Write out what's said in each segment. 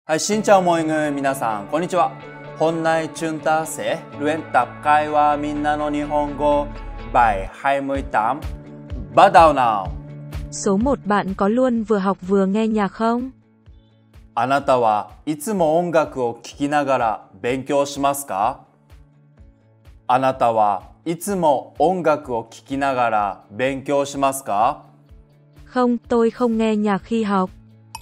はい、xin chào mọi người, 皆さん、こんにちは。Hôm nay chúng ta sẽ luyện tập会話みんなの日本語 bài 28. Bắt đầu nào. Số 1 bạn có luôn vừa học vừa nghe nhạc không? あなたはいつも音楽を聴きながら勉強しますか？あなたはいつも音楽を聴きながら勉強しますか？ Không, tôi không nghe nhạc khi học.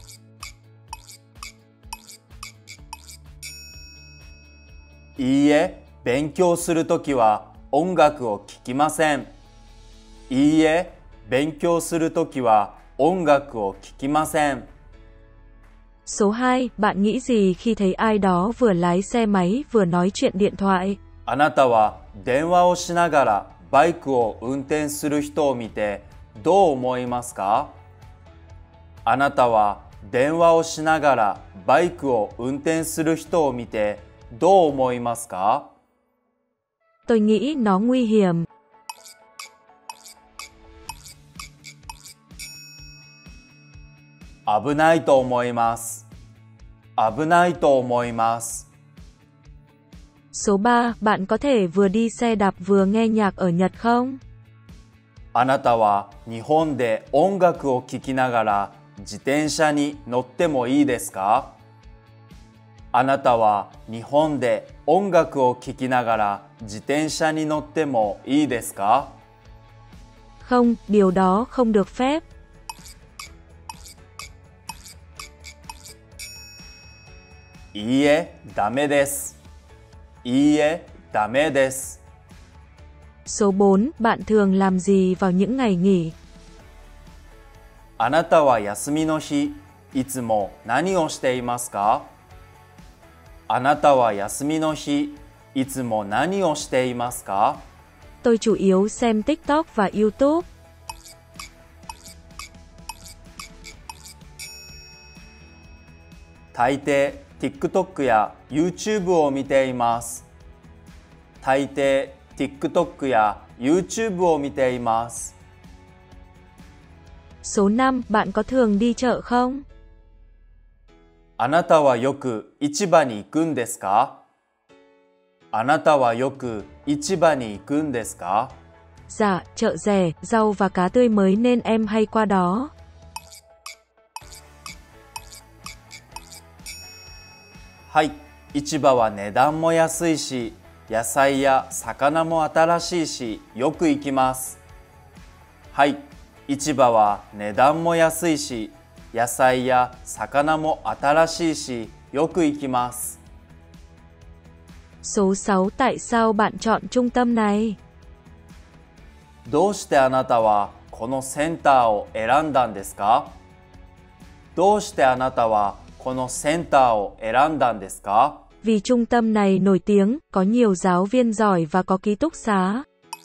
いいえ、勉強するときは音楽を聴きません。いいえ、勉強するときは音楽を聴きません。 Số 2, bạn nghĩ gì khi thấy ai đó vừa lái xe máy vừa nói chuyện điện thoại? あなたは電話をしながらバイクを運転する人を見てどう思いますか？あなたは電話をしながらバイクを運転する人を見てどう思いますか？ Tôi nghĩ nó nguy hiểm. 危ないと思います。危ないと思います。 Số 3, bạn có thể vừa đi xe đạp vừa nghe nhạc ở Nhật không? あなたは日本で音楽を聴きながら自転車に乗ってもいいですか？あなたは日本で音楽を聴きながら自転車に乗ってもいいですか？ Không, điều đó không được phép. いいえ、ダメです。いいえ、ダメです。 Số 4, bạn thường làm gì vào những ngày nghỉ? あなたは休みの日、いつも何をしていますか？あなたは休みの日、いつも何をしていますか？ Tôi chủ yếu xem TikTok và YouTube. 大抵 TikTok や YouTube を見ています。大抵 TikTok や YouTube を見ています。 Số 5, bạn có thường đi chợ không? あなたはよく市場に行くんですか？あなたはよく市場に行くんですか？ Dạ, chợ rẻ, rau và cá tươi mới nên em hay qua đó. はい、市場は値段も安いし、野菜や魚も新しいし、よく行きます。はい、市場は値段も安いし、野菜や魚も新しいし、よく行きます。 Số 6, tại sao bạn chọn trung tâm này? どうしてあなたはこのセンターを選んだんですか？どうしてあなたはこのセンターを選んだんですか？ Vì trung tâm này nổi tiếng, có nhiều giáo viên giỏi và có ký túc xá.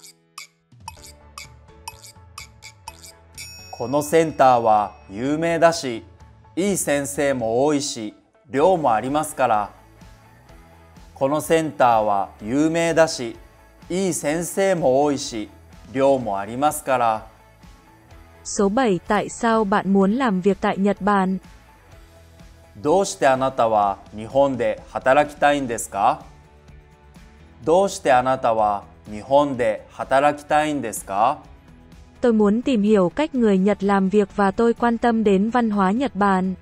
このセンターは有名だし、いい先生も多いし、寮もありますから。このセンターは有名だし、いい先生も多いし、寮もありますから。 Số 7, tại sao bạn muốn làm việc tại Nhật Bản? どうしてあなたは日本で働きたいんですか？どうしてあなたは日本で働きたいんですか？ Tôi muốn tìm hiểu cách người Nhật làm việc và tôi quan tâm đến văn hóa Nhật Bản.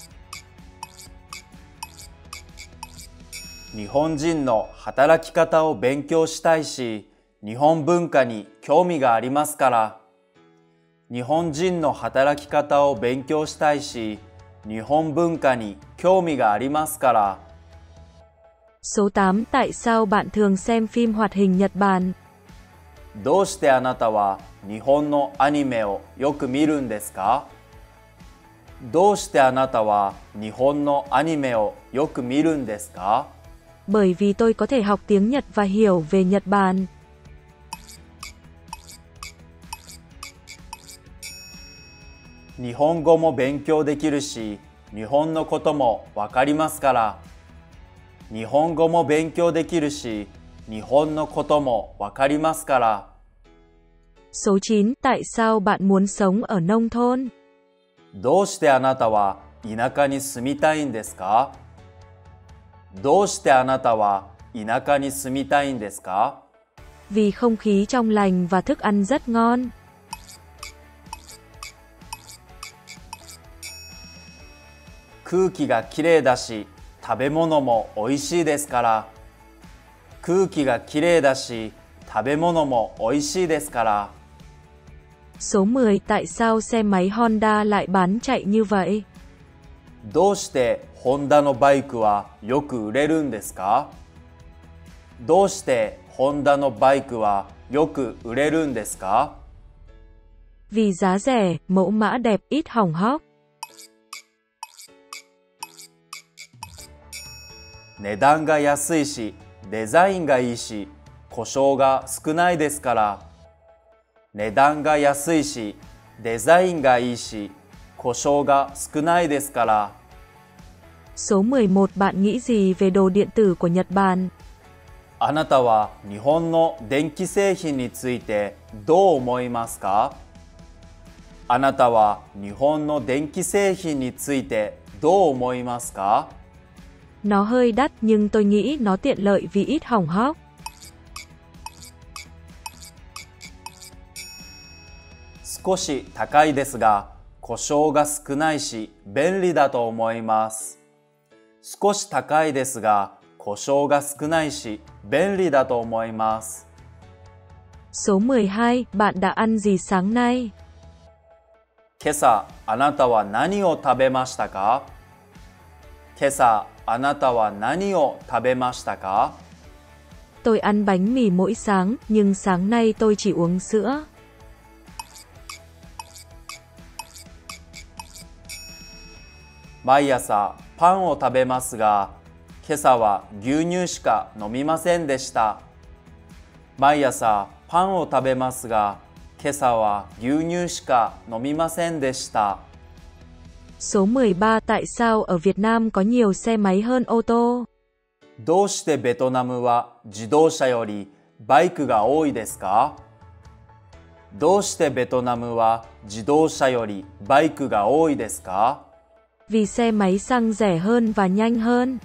日本人の働き方を勉強したいし、日本文化に興味がありますから。日本人の働き方を勉強したいし、日本文化に興味がありますから。 Số 8, tại sao bạn thường xem phim hoạt hình Nhật Bản? どうしてあなたは日本のアニメをよく見るんですか？どうしてあなたは日本のアニメをよく見るんですか？ Bởi vì tôi có thể học tiếng Nhật và hiểu về Nhật Bản. 日本語も勉強できるし、日本のこともわかりますから。日本語も勉強できるし、日本のこともわかりますから。 Số 9, tại sao bạn muốn sống ở nông thôn? どうしてあなたは田舎に住みたいんですか？ どうしてあなたは田舎に住みたいんですか？ Vì không khí trong lành và thức ăn rất ngon. 空気がきれいだし、食べ物もおいしいですから。空気がきれいだし、食べ物もおいしいですから。 Số 10 tại sao xe máy Honda lại bán chạy như vậy? どうしてホンダのバイクはよく売れるんですか？どうしてホンダのバイクはよく売れるんですか？ Vì giá rẻ, mẫu mã đẹp, ít hỏng hóc. 値段が安いし、デザインがいいし、故障が少ないですから。値段が安いし、デザインがいいし、故障が少ないですから。 Số 11 bạn nghĩ gì về đồ điện tử của Nhật Bản? あなたは日本の電気製品についてどう思いますか？あなたは日本の電気製品についてどう思いますか？ Nó hơi đắt nhưng tôi nghĩ nó tiện lợi vì ít hỏng hóc. 少し高いですが、故障が少ないし便利だと思います。少し高いですが、故障が少ないし便利だと思います。 Số 12 bạn đã ăn gì sáng nay? 今朝あなたは何を食べましたか？今朝あなたは何を食べましたか？ Tôi ăn bánh mì mỗi sáng, nhưng sáng nay tôi chỉ uống sữa. 毎朝パンを食べますが、今朝は牛乳しか飲みませんでした。毎朝パンを食べますが、今朝は牛乳しか飲みませんでした。 Số 13 tại sao ở Việt Nam có nhiều xe máy hơn ô tô? どうしてベトナムは自動車よりバイクが多いですか？どうしてベトナムは自動車よりバイクが多いですか？ Vì xe máy xăng rẻ hơn và nhanh hơn.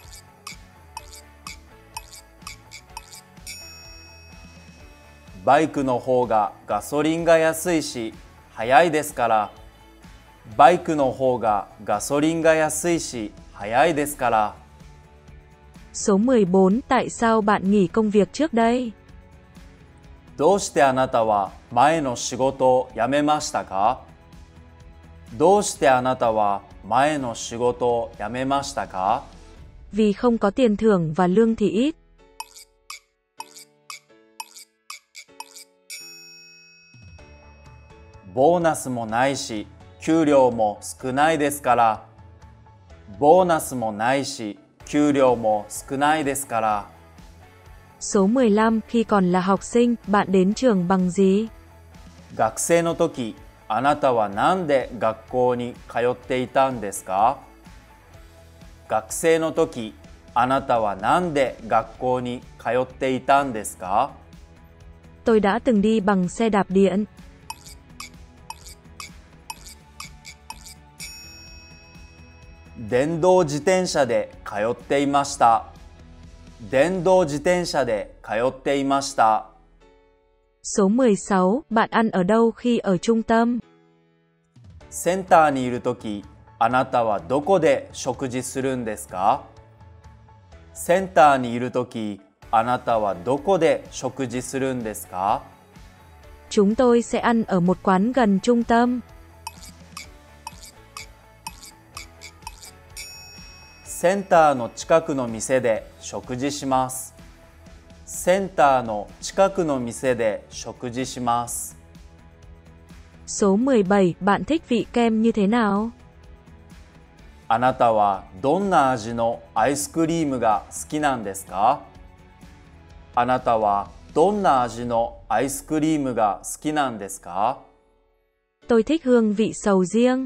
バイクの方がガソリンが安いし早いですから。バイクの方がガソリンが安いし早いですから。 Số 14 tại sao bạn nghỉ công việc trước đây? どうしてあなたは前の仕事を辞めましたか？どうしてあなたは前の仕事を辞めましたか？ Vì không có tiền thưởng và lương thì ít. ボーナスもないし給料も少ないですから。ボーナスもないし給料も少ないですから。 Số 15 khi còn là học sinh, bạn đến trường bằng gì? 学生の時、あなたは何で学校に通っていたんですか？学生の時、あなたは何で学校に通っていたんですか？ Tôi đã từng đi bằng xe đạp điện. 電動自転車で通っていました。電動自転車で通っていました。 Số 16 bạn ăn ở đâu khi ở trung tâm? センターにいるとき、あなたはどこで食事するんですか？センターにいるとき、あなたはどこで食事するんですか？ Chúng tôi sẽ ăn ở một quán gần trung tâm. センターの近くの店で食事します。センターの近くの店で食事します。 Số 17 bạn thích vị kem như thế nào? あなたはどんな味のアイスクリームが好きなんですか？あなたはどんな味のアイスクリームが好きなんですか？ Tôi thích hương vị sầu riêng.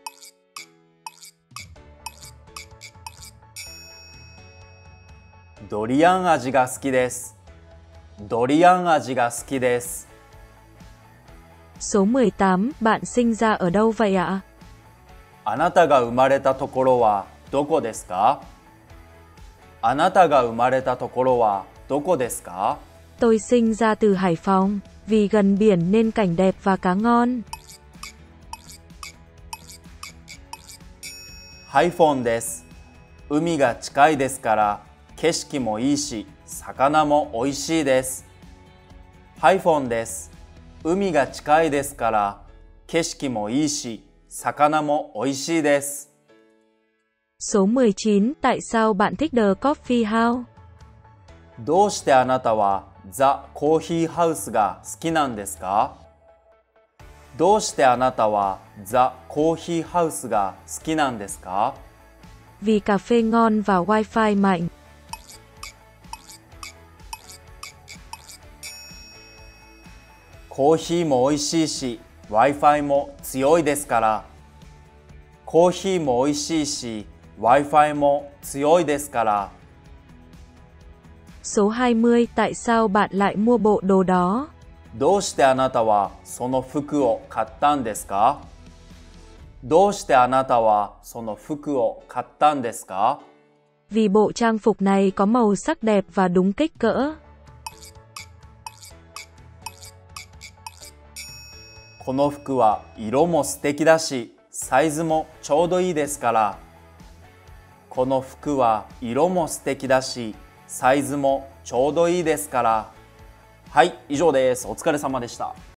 ドリアン味が好きです。ドリアン味が好きです。 Số 18 bạn sinh ra ở đâu vậy ạ? あなたが生まれたところはどこですか？ あなたが生まれたところはどこですか？ Tôi sinh ra từ Hải Phòng, vì gần biển nên cảnh đẹp và cá ngon. ハイフォンです。海が近いですから景色もいいし魚もおいしいです。ハイフォンです。海が近いですから景色もいいし魚もおいしいです。 Số 19. Tại sao bạn thích The Coffee House? どうしてあなたはザ・コーヒーハウスが好きなんですか？どうしてあなたはザ・コーヒーハウスが好きなんですか？ Vì cà phê ngon và Wi-Fi mạnh. コーヒーもおいしいし Wi-Fi も強いですから。コーヒーもおいしいし Wi-Fi も強いですから。 Số 20. Tại sao bạn lại mua bộ đồ đó? どうしてあなたはその服を買ったんですか？どうしてあなたはその服を買ったんですか？ Vì bộ trang phục này có màu sắc đẹp và đúng kích cỡ. この服は色も素敵だし、サイズもちょうどいいですから。この服は色も素敵だし、サイズもちょうどいいですから。はい、以上です。お疲れ様でした。